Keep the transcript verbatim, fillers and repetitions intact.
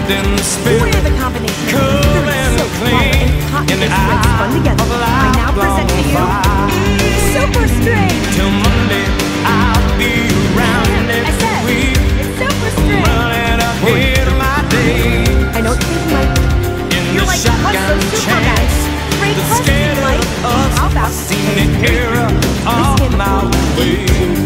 in the spirit, We're the combination of cool and so clean, and cotton in the threads spun together. of I now present to you Super String. Till Monday, I'll be around I next said, week, it's Super String. running ahead of my day. I know what you're thinking, like, In you're the like, what's shotgun so super chance, guys? Great the question, scared like, of us, how about I've seen the era of my way.